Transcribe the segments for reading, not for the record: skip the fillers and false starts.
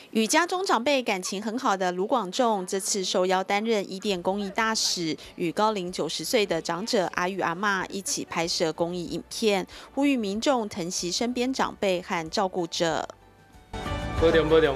与家中长辈感情很好的卢广仲，这次受邀担任伊甸公益大使，与高龄90岁的长者阿玉阿嬷一起拍摄公益影片，呼吁民众疼惜身边长辈和照顾者。 保重保重。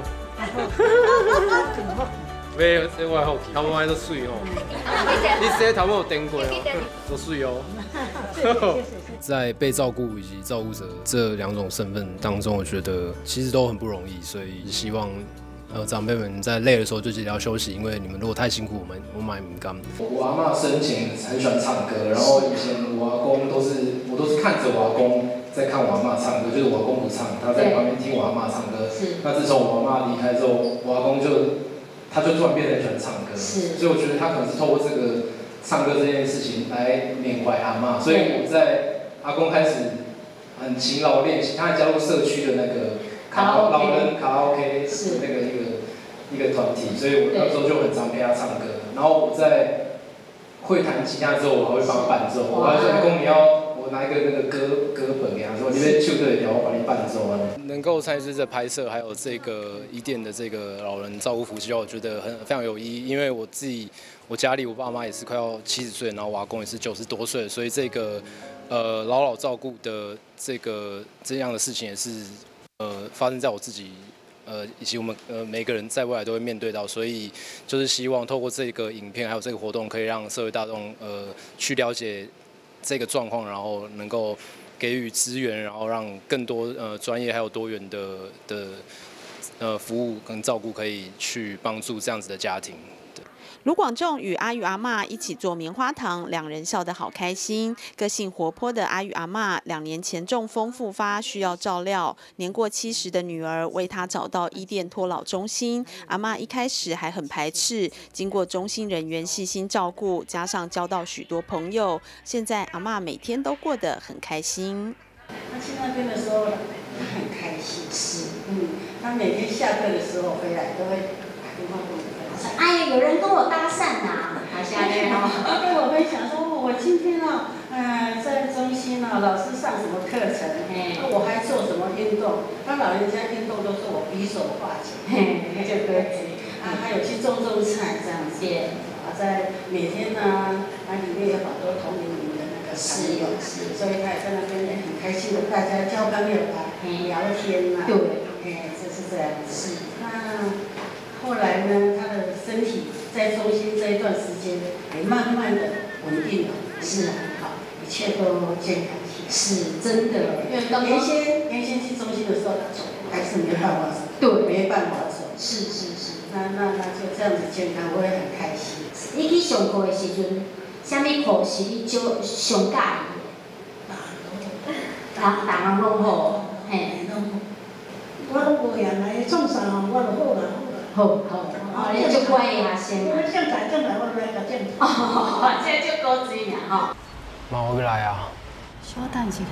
要生活好，头毛都水哦。你洗头毛有电过哦，都水哦。在被照顾以及照顾者这两种身份当中，我觉得其实都很不容易，所以希望长辈们在累的时候就记得要休息，因为你们如果太辛苦，我们也不甘。 我阿嬷生前很喜欢唱歌，然后以前我阿公我都是看着我阿公在看我阿嬷唱歌，就是我阿公不唱，他在旁边听我阿嬷唱歌。那自从我阿嬷离开之后，我阿公他就突然变得很喜欢唱歌，所以我觉得他可能是透过这个唱歌这件事情来缅怀阿嬷，所以我在阿公开始很勤劳练习，他还加入社区的那个老人卡拉 OK 那个一个团体，所以我那时候就很常陪他唱歌。然后我在会弹吉他之后，我还会帮他伴奏。我还说：“公，我拿一个那个歌本给他说，你边唱对调，我帮你伴奏啊。”能够参与这拍摄，还有这个伊甸的这个老人照顾服计划，我觉得非常有意义。因为我家里我爸妈也是快要70岁，然后我阿公也是90多岁，所以这个老照顾的这样的事情也是发生在我自己以及我们每个人在未来都会面对到，所以就是希望透过这个影片还有这个活动，可以让社会大众去了解这个状况，然后能够给予资源，然后让更多专业还有多元的服务跟照顾可以去帮助这样子的家庭。 卢广仲与阿玉阿嬷一起做棉花糖，两人笑得好开心。个性活泼的阿玉阿嬷2年前中风复发，需要照料，年过70的女儿为她找到伊甸托老中心。阿嬷一开始还很排斥，经过中心人员细心照顾，加上交到许多朋友，现在阿嬷每天都过得很开心。 她去那边的时候，她很开心，她每天下课的时候回来都会打电话给我。 哎呀，有人跟我搭讪呐，好像他跟我分享说，我今天在中心老师上什么课程，我还做什么运动，他老人家运动都是我比手画脚，就歌子，还有去种菜这样子，在每天它里面有好多同龄的那个朋友，所以他也在那边也很开心的，大家交朋友聊天对，就是这样子。那后来呢，他的身体在中心这一段时间也慢慢的稳定了，是很好，一切都健康起来。是真的，因为原先去中心的时候，他走还是没办法走，对，没办法走。是。那就这样子健康，我也很开心。 你去上课的时阵，什么课是你上介意的？大人拢好， 我拢无样来创啥，我就好啦。 好，你就乖的学生。 我正在我来甲正。 这就高水尔吼。 妈，我要来啊。 稍等一下。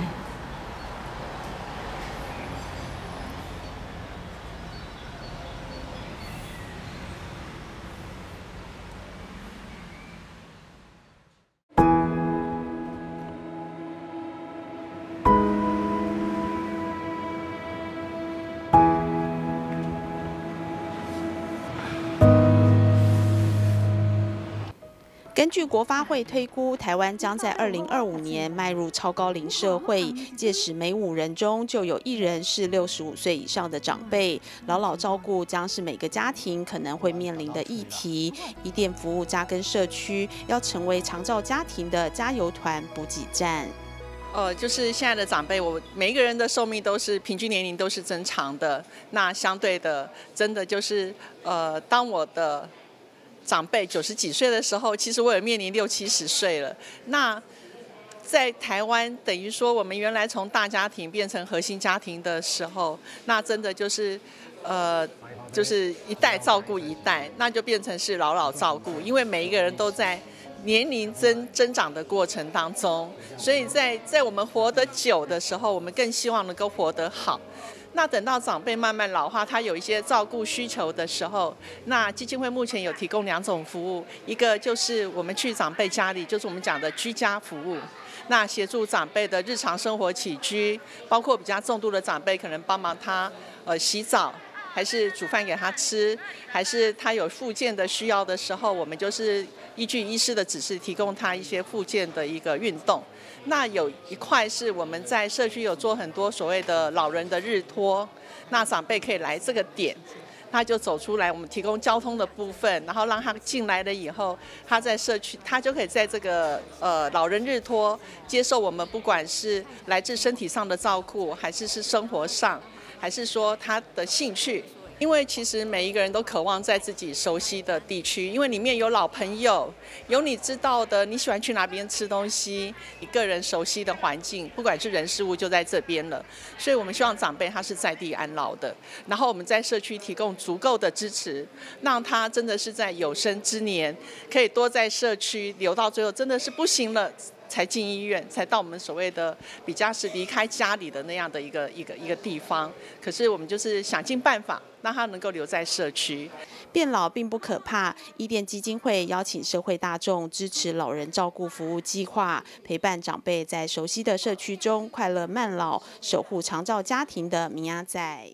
根据国发会推估，台湾将在2025年迈入超高龄社会，届时每5人中就有1人是65岁以上的长辈。老照顾将是每个家庭可能会面临的议题。伊甸服务扎根社区，要成为长照家庭的加油团补给站。 就是现在的长辈，我每一个人的寿命平均年龄都是增长的。那相对的，真的就是当我的长辈90几岁的时候，其实我也面临60、70岁了。那在台湾，等于说我们原来从大家庭变成核心家庭的时候，那真的就是一代照顾一代，那就变成是老照顾，因为每一个人都在年龄增长的过程当中，所以在我们活得久的时候，我们更希望能够活得好。那等到长辈慢慢老化，他有一些照顾需求的时候，那基金会目前有提供2种服务，一个就是我们去长辈家里，就是我们讲的居家服务，那协助长辈的日常生活起居，包括比较重度的长辈，可能帮忙他洗澡、 还是煮饭给他吃，还是他有复健的需要的时候，我们就是依据医师的指示，提供他一些复健的一个运动。那有一块是我们在社区有做很多所谓的老人的日托，那长辈可以来这个点。他就走出来，我们提供交通的部分，然后让他进来了以后，他在社区，他就可以在这个老人日托接受我们不管是来自身体上的照顾，还是生活上，还是说他的兴趣。因为其实每一个人都渴望在自己熟悉的地区，因为里面有老朋友，有你知道的，你喜欢去哪边吃东西，你个人熟悉的环境，不管是人事物就在这边了。所以我们希望长辈他是在地安老的，然后我们在社区提供足够的支持，让他真的是在有生之年可以多在社区留到最后真的是不行了才进医院，才到我们所谓的比较是离开家里的那样的一个地方。可是我们就是想尽办法让他能够留在社区。 变老并不可怕，伊甸基金会邀请社会大众支持老人照顾服务计划，陪伴长辈在熟悉的社区中快乐慢老，守护长照家庭的明仔载。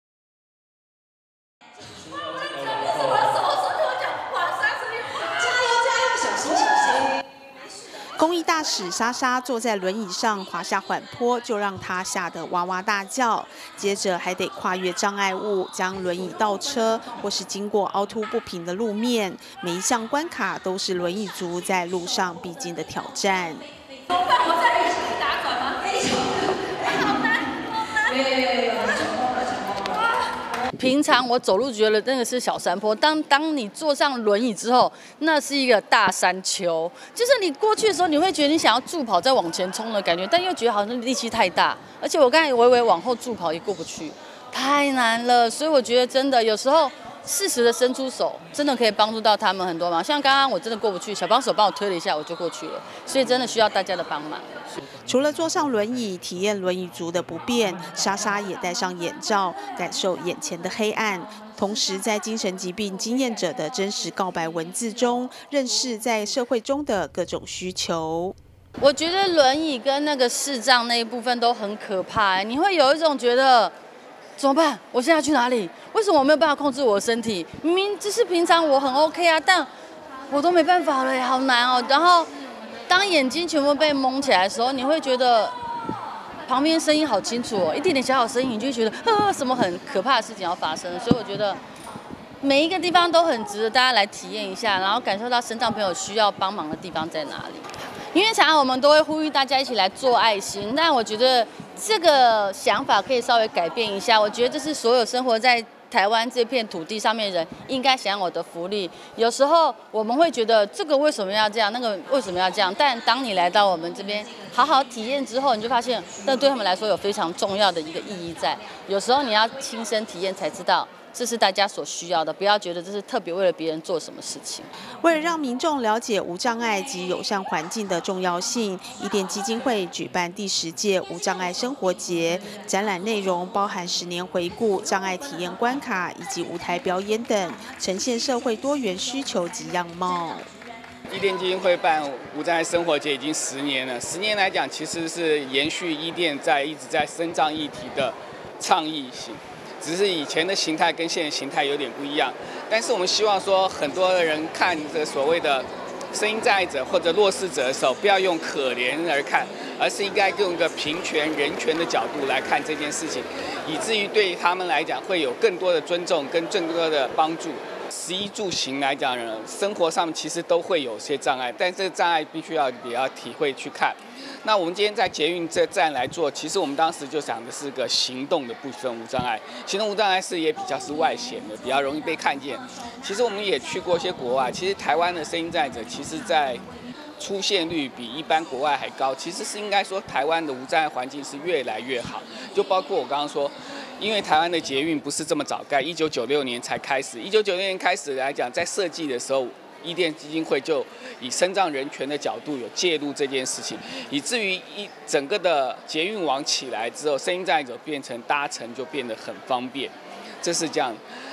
公益大使莎莎坐在轮椅上滑下缓坡，就让她吓得哇哇大叫。接着还得跨越障碍物，将轮椅倒车，或是经过凹凸不平的路面。每一项关卡都是轮椅族在路上必经的挑战。 怎么办？我在雨里打转吗？好难，好难。平常我走路觉得那个是小山坡，当你坐上轮椅之后，那是一个大山丘。就是你过去的时候，你会觉得你想要助跑再往前冲的感觉，但又觉得好像力气太大。而且我刚才微微往后助跑也过不去，太难了。所以我觉得真的有时候适时的伸出手，真的可以帮助到他们很多忙。像刚刚我真的过不去，小帮手帮我推了一下，我就过去了。所以真的需要大家的帮忙。 除了坐上轮椅体验轮椅族的不便，莎莎也戴上眼罩，感受眼前的黑暗，同时在精神疾病经验者的真实告白文字中，认识在社会中的各种需求。 我觉得轮椅跟那个视障那一部分都很可怕，你会有一种觉得怎么办？我现在去哪里？为什么我没有办法控制我的身体？明明就是平常我很 OK 啊，但我都没办法了，好难哦。然后当眼睛全部被蒙起来的时候，你会觉得旁边声音好清楚哦，一点点小声音，你就会觉得什么很可怕的事情要发生。所以我觉得每一个地方都很值得大家来体验一下，然后感受到身障朋友需要帮忙的地方在哪里。因为常常我们都会呼吁大家一起来做爱心，但我觉得这个想法可以稍微改变一下。我觉得这是所有生活在台湾这片土地上面的人应该享有的福利。有时候我们会觉得这个为什么要这样，那个为什么要这样，但当你来到我们这边好好体验之后，你就发现那对他们来说有非常重要的一个意义在。有时候你要亲身体验才知道这是大家所需要的，不要觉得这是特别为了别人做什么事情。 为了让民众了解无障碍及友善环境的重要性，伊甸基金会举办第10届无障碍生活节，展览内容包含10年回顾、障碍体验关卡以及舞台表演等，呈现社会多元需求及样貌。 伊甸基金会办无障碍生活节已经10年了，10年来讲，其实是延续伊甸一直在身障议题的倡议性。只是以前的形态跟现在形态有点不一样，但是我们希望说，很多的人看这所谓的声音障碍者或者弱势者的时候，不要用可怜而看，而是应该用一个平权、人权的角度来看这件事情，以至于对他们来讲会有更多的尊重跟更多的帮助。食衣住行来讲呢，生活上其实都会有些障碍，但这个障碍必须也要体会去看。那我们今天在捷运这站来做，其实我们当时就想的是个行动的部分无障碍。行动无障碍是也比较是外显的，比较容易被看见。其实我们也去过一些国外，其实台湾的声音障碍者，其实在出现率比一般国外还高。其实是应该说，台湾的无障碍环境是越来越好。就包括我刚刚说，因为台湾的捷运不是这么早盖，1996年才开始。1996年开始来讲，在设计的时候，伊甸基金会就以身障人权的角度有介入这件事情，以至于整个的捷运网起来之后，声音障碍者变成搭乘就变得很方便，这是这样。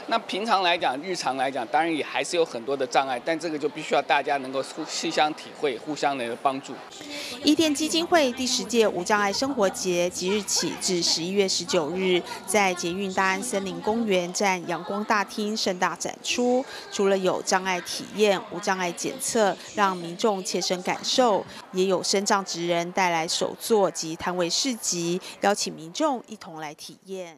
那平常来讲，日常来讲，当然也还是有很多的障碍，但这个就必须要大家能够互相体会，互相的帮助。 伊甸基金会第10届无障碍生活节即日起至11月19日，在捷运大安森林公园站阳光大厅盛大展出。除了有障碍体验、无障碍检测，让民众切身感受，也有身障职人带来手作及摊位市集，邀请民众一同来体验。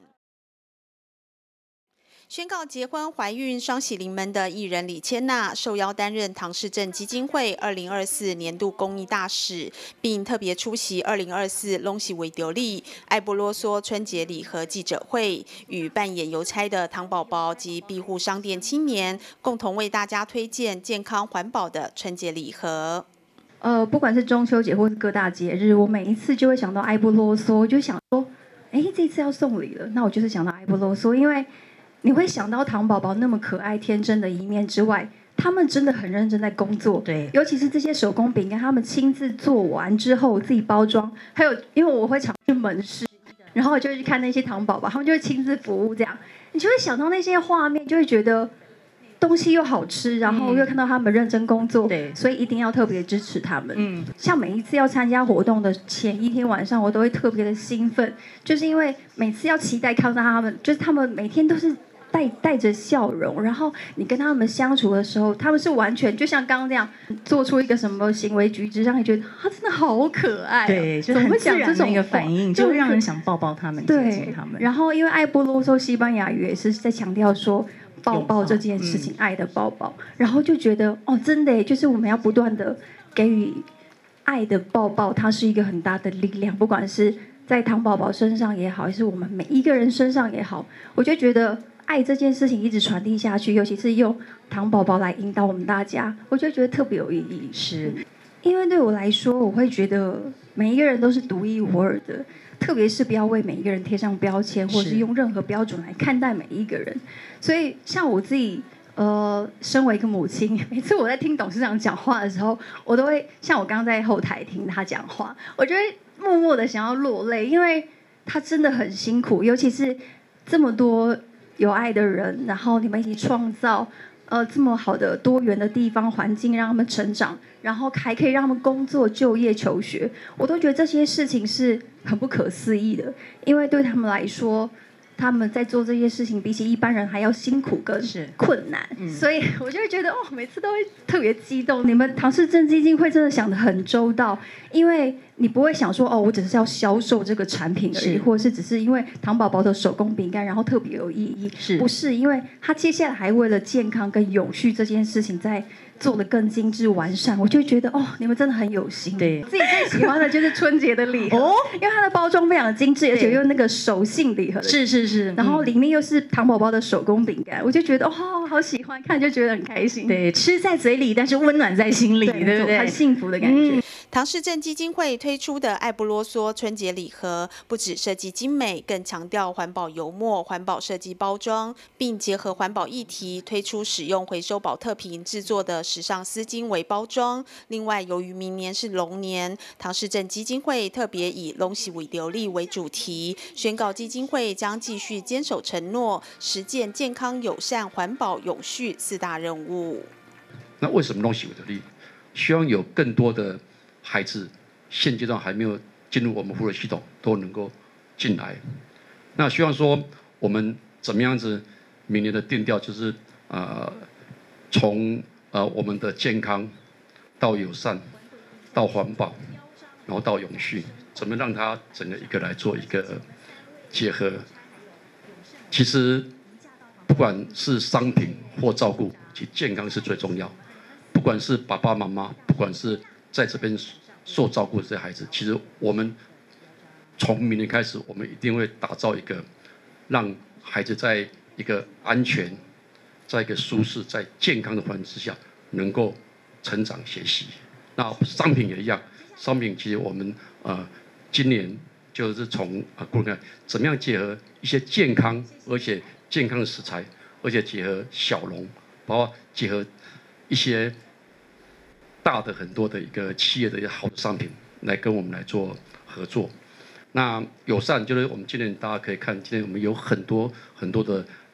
宣告结婚怀孕双喜临门的艺人李千娜受邀担任唐氏症基金会2024年度公益大使，并特别出席2024隆喜维丢利爱不啰嗦春节礼盒记者会，与扮演邮差的唐宝宝及庇护商店青年共同为大家推荐健康环保的春节礼盒。 不管是中秋节或是各大节日，我每一次就会想到爱不啰嗦，就想说，这次要送礼了，那我就是想到爱不啰嗦，因为你会想到唐宝宝那么可爱天真的一面之外，他们真的很认真在工作。对，尤其是这些手工饼干，他们亲自做完之后自己包装，还有因为我会常去门市，然后我就会去看那些唐宝宝，他们就会亲自服务这样，你就会想到那些画面，就会觉得东西又好吃，然后又看到他们认真工作，对，所以一定要特别支持他们。像每一次要参加活动的前一天晚上，我都会特别的兴奋，就是因为每次要期待看到他们，就是他们每天都是带着笑容，然后你跟他们相处的时候，他们是完全就像刚刚这样做出一个什么行为举止，让你觉得他真的好可爱， 对，就很自然的一个反应，就会让人想抱抱他们，接近他们。 然后因为爱不啰嗦西班牙语也是在强调说抱抱这件事情，爱的抱抱，然后就觉得真的就是我们要不断的给予爱的抱抱，它是一个很大的力量，不管是在唐宝宝身上也好，还是我们每一个人身上也好，我就觉得爱这件事情一直传递下去，尤其是用唐宝宝来引导我们大家，我就觉得特别有意义。是，因为对我来说，我会觉得每一个人都是独一无二的，特别是不要为每一个人贴上标签，或是用任何标准来看待每一个人。所以，像我自己，身为一个母亲，每次我在听董事长讲话的时候，我都会像我刚刚在后台听他讲话，我就会默默的想要落泪，因为他真的很辛苦，尤其是这么多有爱的人，然后你们一起创造这么好的多元的地方环境，让他们成长，然后还可以让他们工作、就业、求学，我都觉得这些事情是很不可思议的，因为对他们来说，他们在做这些事情比起一般人还要辛苦跟困难，所以我就会觉得每次都会特别激动。你们唐氏症基金会真的想得很周到，因为你不会想说我只是要销售这个产品而已，或者是只是因为唐宝宝的手工饼干然后特别有意义，不是？因为他接下来还为了健康跟永续这件事情在做得更精致完善，我就觉得你们真的很有心。对，自己最喜欢的就是春节的礼盒，因为它的包装非常的精致，而且用那个手信礼盒，是，然后里面又是唐宝宝的手工饼干，我就觉得好喜欢，看就觉得很开心。对， 吃在嘴里，但是温暖在心里，对不对？ 很幸福的感觉。 唐氏症基金会推出的爱不啰嗦春节礼盒，不只设计精美，更强调环保油墨、环保设计包装，并结合环保议题，推出使用回收保特瓶制作的时尚丝巾为包装。另外，由于明年是龙年，唐氏症基金会特别以龙喜为流利为主题，宣告基金会将继续坚守承诺，实践健康、友善、环保、永续4大任务。 那为什么龙喜为流利？希望有更多的孩子现阶段还没有进入我们福利系统，都能够进来。那希望说我们怎么样子，明年的定调就是从我们的健康到友善，到环保，然后到永续，怎么让它整个一个来做一个结合。其实不管是商品或照顾，其实健康是最重要。不管是爸爸妈妈，不管是在这边受照顾的这些孩子，其实我们从明年开始，我们一定会打造一个让孩子在一个安全、在一个舒适、在健康的环境之下，能够成长学习。那商品也一样，商品其实我们今年就是从怎么样结合一些健康，而且健康的食材，而且结合小农，包括结合一些大的很多的一个企业的一些好的商品来跟我们来做合作。那友善就是我们今年大家可以看，今天我们有很多的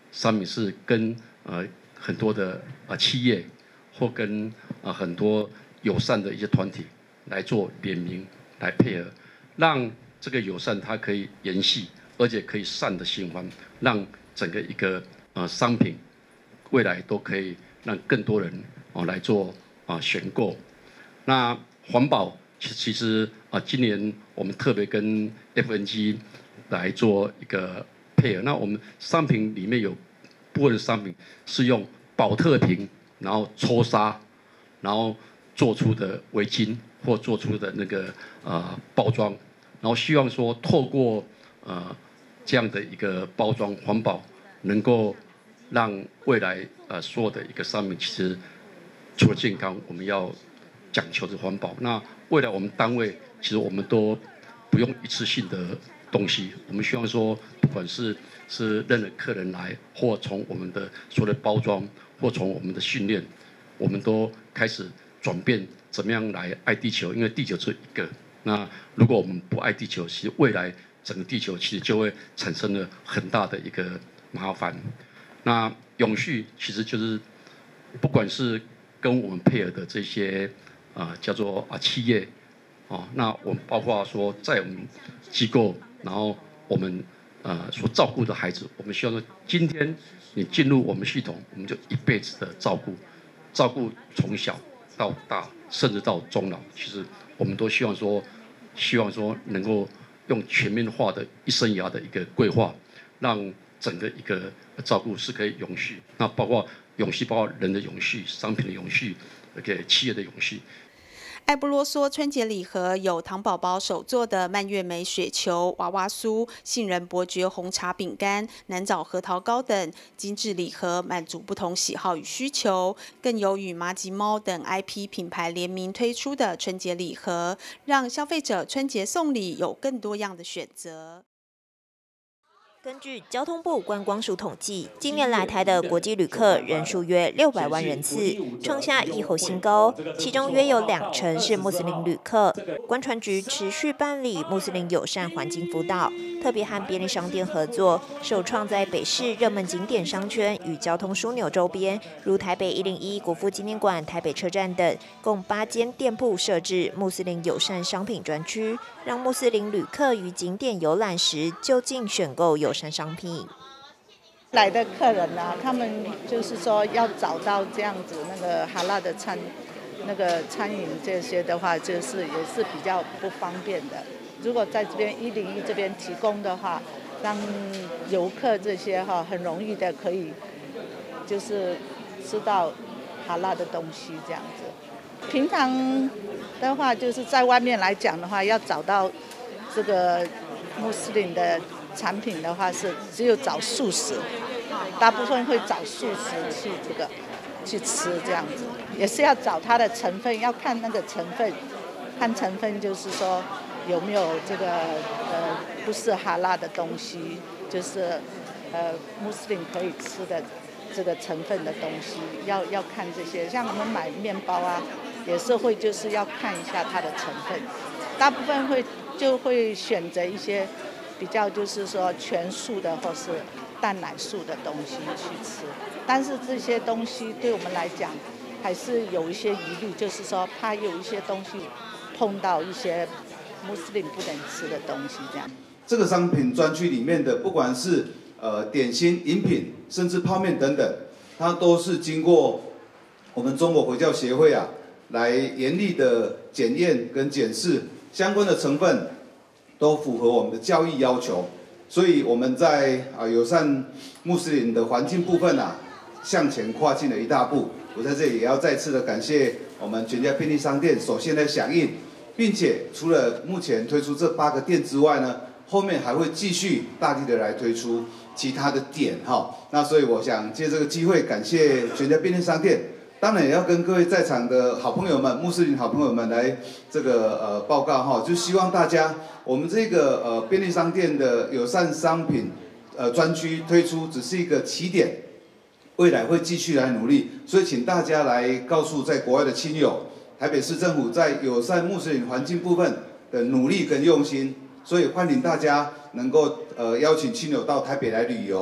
商品是跟很多的企业或跟很多友善的一些团体来做联名来配合，让这个友善它可以延续，而且可以善的循环，让整个一个商品未来都可以让更多人来做选购。那环保其实今年我们特别跟 FNG 来做一个配合。那我们商品里面有部分的商品是用保特瓶，然后抽纱，然后做出的围巾或做出的那个包装，然后希望说透过这样的一个包装环保，能够让未来所有的一个商品，其实除了健康，我们要讲求的环保。那未来我们单位其实我们都不用一次性的东西，我们希望说，不管是任何客人来，或从我们的所有的包装，或从我们的训练，我们都开始转变怎么样来爱地球，因为地球只有一个。那如果我们不爱地球，其实未来整个地球其实就会产生了很大的一个麻烦。那永续其实就是不管是跟我们配合的这些叫做企业那我们包括说在我们机构，然后我们所照顾的孩子，我们希望说今天你进入我们系统，我们就一辈子的照顾从小到大，甚至到终老。其实我们都希望说能够用全面化的一生涯的一个规划，让整个一个照顾是可以永续。那包括永续，包括人的永续、商品的永续，给企业的永续。 爱不啰嗦春节礼盒有糖宝宝手做的蔓越莓雪球、娃娃酥、杏仁伯爵红茶饼干、南枣核桃糕等精致礼盒，满足不同喜好与需求。更有与麻吉猫等 IP 品牌联名推出的春节礼盒，让消费者春节送礼有更多样的选择。 根据交通部观光署统计，今年来台的国际旅客人数约600万人次，创下疫后新高。其中约有20%是穆斯林旅客。观传局持续办理穆斯林友善环境辅导，特别和便利商店合作，首创在北市热门景点商圈与交通枢纽周边，如台北101国父纪念馆、台北车站等，共8间店铺设置穆斯林友善商品专区，让穆斯林旅客于景点游览时就近选购友善商品。 来的客人啊，他们就是说要找到这样子那个哈拉的餐饮这些的话，就是也是比较不方便的。如果在这边101这边提供的话，让游客这些很容易的可以就是吃到哈拉的东西这样子。平常的话，就是在外面来讲的话，要找到这个穆斯林的产品的话，是只有找素食，大部分会找素食去吃这样子，也是要找它的成分，要看那个成分，看成分就是说有没有这个不是哈拉的东西，就是穆斯林可以吃的这个成分的东西，要看这些。像我们买面包啊，也是会就是要看一下它的成分，大部分就会选择一些比较就是说全素的或是蛋奶素的东西去吃，但是这些东西对我们来讲还是有一些疑虑，就是说怕有一些东西碰到一些穆斯林不能吃的东西这样。 这个商品专区里面的，不管是点心、饮品，甚至泡面等等，它都是经过我们中国回教协会来严厉的检验跟检视相关的成分，都符合我们的教义要求。所以我们在友善穆斯林的环境部分向前跨进了一大步。我在这里也要再次的感谢我们全家便利商店首先的响应，并且除了目前推出这8个店之外呢，后面还会继续大力的来推出其他的点那所以我想借这个机会感谢全家便利商店，当然也要跟各位在场的好朋友们、穆斯林好朋友们来这个报告就希望大家我们这个便利商店的友善商品专区推出只是一个起点，未来会继续来努力，所以请大家来告诉在国外的亲友，台北市政府在友善穆斯林环境部分的努力跟用心，所以欢迎大家能够邀请亲友到台北来旅游，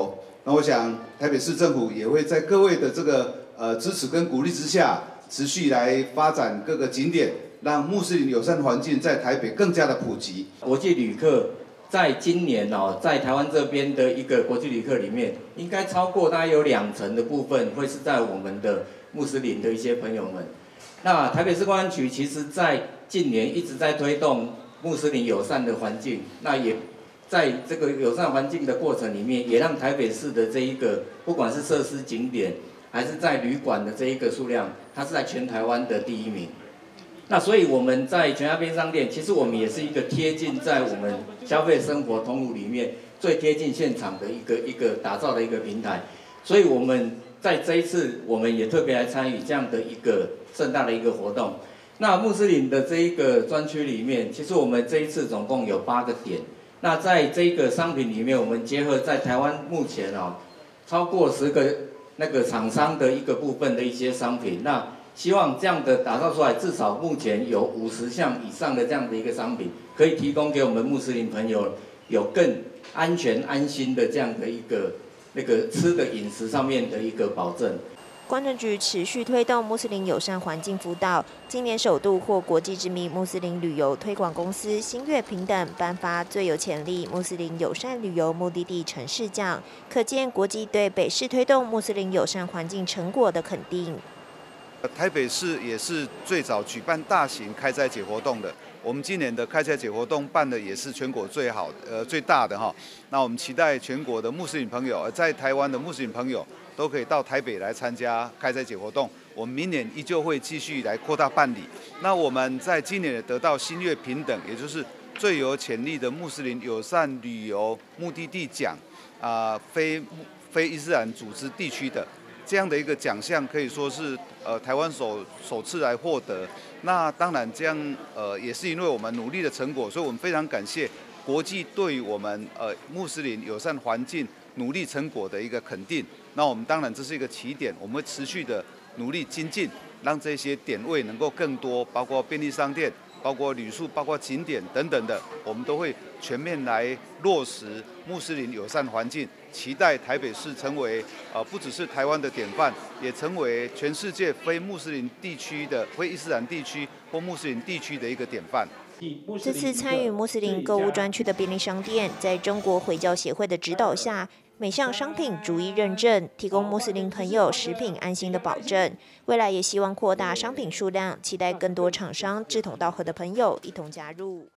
那我想台北市政府也会在各位的这个支持跟鼓励之下，持续来发展各个景点，让穆斯林友善环境在台北更加的普及。 国际旅客在今年在台湾这边的一个国际旅客里面，应该超过大概有2成的部分会是在我们的穆斯林的一些朋友们。那台北市公安局其实在近年一直在推动穆斯林友善的环境，那也在这个友善环境的过程里面，也让台北市的这一个不管是设施景点，还是在旅馆的这一个数量，它是在全台湾的第1名。那所以我们在全家便利商店，其实我们也是一个贴近在我们消费生活通路里面最贴近现场的一个打造的一个平台。所以我们在这一次，我们也特别来参与这样的一个盛大的一个活动。那穆斯林的这一个专区里面，其实我们这一次总共有8个点。那在这个商品里面，我们结合在台湾目前超过10个那个厂商的一个部分的一些商品，那希望这样的打造出来，至少目前有50项以上的这样的一个商品，可以提供给我们穆斯林朋友有更安全安心的这样的一个那个吃的饮食上面的一个保证。 观政局持续推动穆斯林友善环境辅导，今年首度获国际知名穆斯林旅游推广公司星月平等颁发最有潜力穆斯林友善旅游目的地城市奖，可见国际对北市推动穆斯林友善环境成果的肯定。 台北市也是最早举办大型开斋节活动的。我们今年的开斋节活动办的也是全国最大的哈。那我们期待全国的穆斯林朋友，在台湾的穆斯林朋友都可以到台北来参加开斋节活动。我们明年依旧会继续来扩大办理。那我们在今年也得到星月平等，也就是最有潜力的穆斯林友善旅游目的地奖非伊斯兰组织地区的。这样的一个奖项可以说是台湾首次来获得。那当然这样也是因为我们努力的成果，所以我们非常感谢国际对于我们穆斯林友善环境努力成果的一个肯定。那我们当然这是一个起点，我们会持续的努力精进，让这些点位能够更多，包括便利商店、包括旅宿、包括景点等等的，我们都会全面来落实穆斯林友善环境。期待台北市成为不只是台湾的典范，也成为全世界非穆斯林地区的非伊斯兰地区或穆斯林地区的一个典范。 这次参与穆斯林购物专区的便利商店，在中国回教协会的指导下，每项商品逐一认证，提供穆斯林朋友食品安心的保证。未来也希望扩大商品数量，期待更多厂商志同道合的朋友一同加入。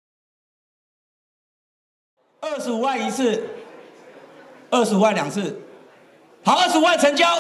25万一次，25万2次，好，25万成交。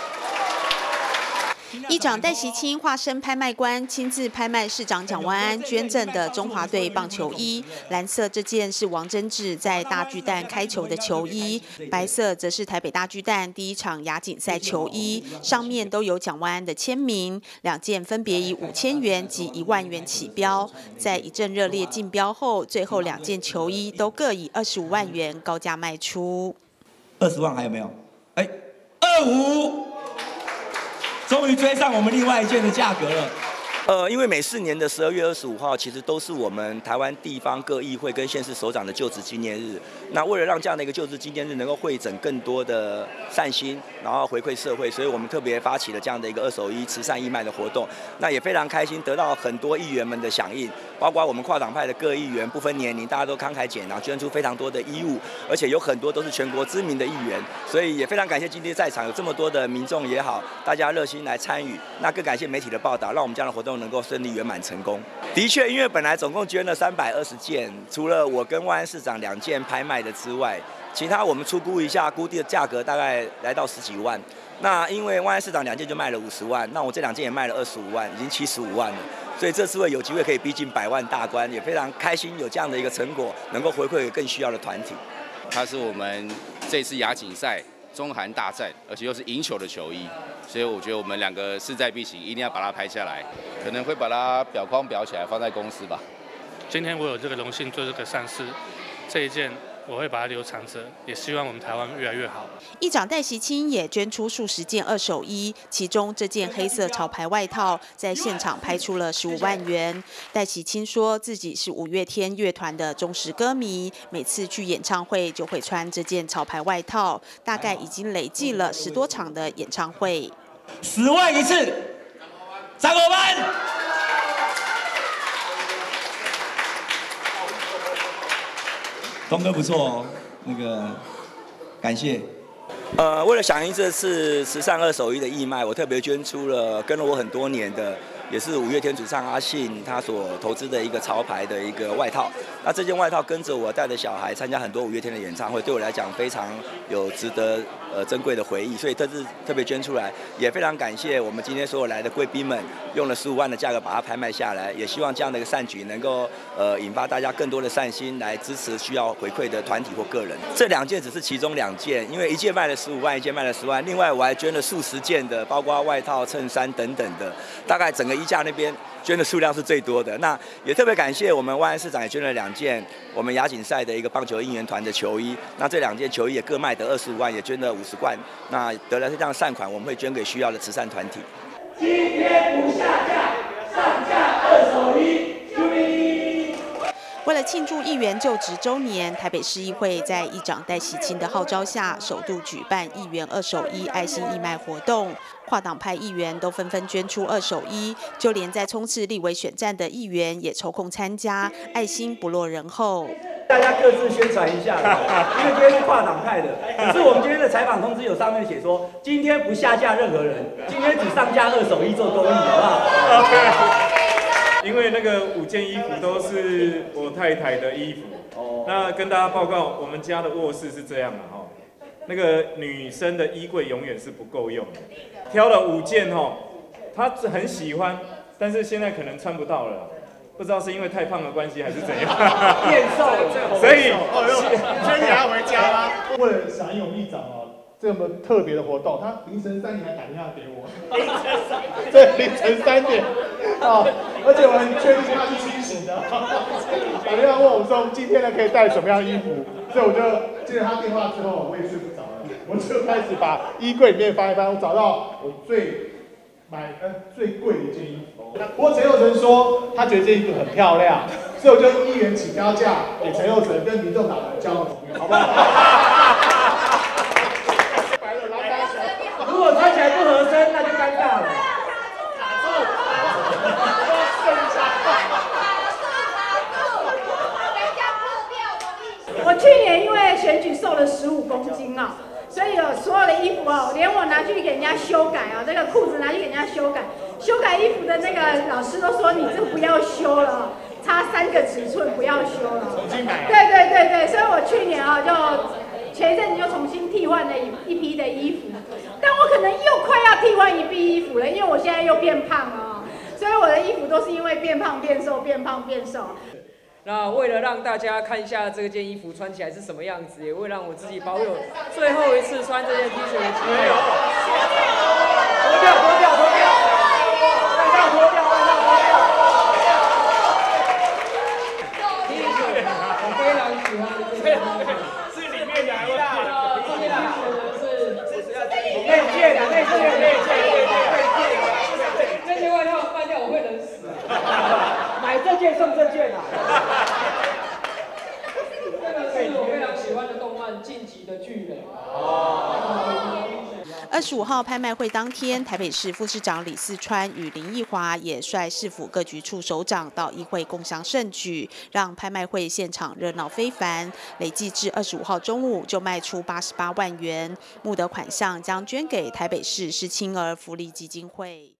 议长戴锡清化身拍卖官，亲自拍卖市长蒋万安捐赠的中华队棒球衣。蓝色这件是王贞治在大巨蛋开球的球衣，白色则是台北大巨蛋第1场亚锦赛球衣，上面都有蒋万安的签名。2件分别以5000元及1万元起标。在一阵热烈竞标后，最后2件球衣都各以25万元高价卖出。 20万还有没有？25。终于追上我们另外一件的价格了。 因为每4年的12月25号，其实都是我们台湾地方各议会跟县市首长的就职纪念日。那为了让这样的一个就职纪念日能够汇整更多的善心，然后回馈社会，所以我们特别发起了这样的一个2手衣慈善义卖的活动。那也非常开心，得到很多议员们的响应，包括我们跨党派的各议员，不分年龄，大家都慷慨解囊，捐出非常多的衣物，而且有很多都是全国知名的议员。所以也非常感谢今天在场有这么多的民众也好，大家热心来参与。那更感谢媒体的报道，让我们这样的活动能够顺利圆满成功。的确，因为本来总共捐了320件，除了我跟万安市长2件拍卖的之外，其他我们初估一下，估计的价格大概来到10几万。那因为万安市长2件就卖了50万，那我这2件也卖了25万，已经75万了。所以这次会有机会可以逼近100万大关，也非常开心有这样的一个成果，能够回馈给更需要的团体。 它是我们这次亚锦赛中韩大战，而且又是赢球的球衣，所以我觉得我们2个势在必行，一定要把它拍下来，可能会把它裱框裱起来放在公司吧。 今天我有这个荣幸做这个善事，这一件我会把它留长着，也希望我们台湾越来越好。 议长戴锡清也捐出数十件二手衣，其中这件黑色潮牌外套在现场拍出了15万元。戴锡清说自己是五月天乐团的忠实歌迷，每次去演唱会就会穿这件潮牌外套，大概已经累计了10多场的演唱会。 10万一次，张国班。东哥不错哦，那个感谢。 为了响应这次慈善二手衣的义卖，我特别捐出了跟了我很多年的，也是五月天主唱阿信他所投资的一个潮牌的一个外套。那这件外套跟着我带着小孩参加很多五月天的演唱会，对我来讲非常有值得珍贵的回忆，所以特别捐出来，也非常感谢我们今天所有来的贵宾们，用了15万的价格把它拍卖下来，也希望这样的一个善举能够引发大家更多的善心来支持需要回馈的团体或个人。这2件只是其中2件，因为一件卖了15万，一件卖了10万，另外我还捐了数十件的，包括外套、衬衫等等的，大概整个衣架那边捐的数量是最多的。那也特别感谢我们万安市长也捐了2件我们亚锦赛的一个棒球应援团的球衣，那这2件球衣也各卖得25万，也捐了50万。那得了这样善款，我们会捐给需要的慈善团体。 今天不下架，上架二手衣，救命！ 为了庆祝议员就职周年，台北市议会在议长戴锡清的号召下，首度举办议员二手衣爱心义卖活动。跨党派议员都纷纷捐出二手衣，就连在冲刺立委选战的议员也抽空参加，爱心不落人后。 大家各自宣传一下，因为今天是跨党派的。可是我们今天的采访通知有上面写说，今天不下架任何人，今天只上架二手衣做公益，好不好？ 因为那个5件衣服都是我太太的衣服。那跟大家报告，我们家的卧室是这样的哈，那个女生的衣柜永远是不够用的。挑了5件哈，她很喜欢，但是现在可能穿不到了。 不知道是因为太胖的关系还是怎样， 变瘦了， 所以所以你要回家吗？为了响应议长这么特别的活动，他凌晨3点还打电话给我，对，凌晨3点而且我很确定他是清醒的，打电话问我说今天呢可以带什么样的衣服，所以我就接了他电话之后，我也睡不着了，我就开始把衣柜里面翻一翻，我找到我最贵的一件衣服。不过陈佑成说他觉得这衣服很漂亮，所以我就议员起标价给陈佑成跟民众党的交换同意，好不好？ 如果穿起来不合身，那就尴尬了。 我去年因为选举瘦了15公斤啊。 所以所有的衣服哦，连我拿去给人家修改啊，这个裤子拿去给人家修改衣服的那个老师都说你这个不要修了，差3个尺寸不要修了。重新买。对，所以我去年啊就前一阵子就重新替换了一批的衣服，但我可能又快要替换一批衣服了，因为我现在又变胖了，所以我的衣服都是因为变胖变瘦，变胖变瘦。 那为了让大家看一下这件衣服穿起来是什么样子，也会让我自己保有最后一次穿这件 T 恤的机会。脱掉！外套脱掉！T 恤我非常喜欢这件 T 恤， 是里面的还是内件。这件外套卖掉我会冷死。买这件送这件啊！这个是我非常喜欢的动漫《晋级的巨人》。 25号拍卖会当天，台北市副市长李四川与林奕华也率市府各局处首长到议会共襄盛举，让拍卖会现场热闹非凡。累计至25号中午就卖出88万元，募得款项将捐给台北市失亲儿福利基金会。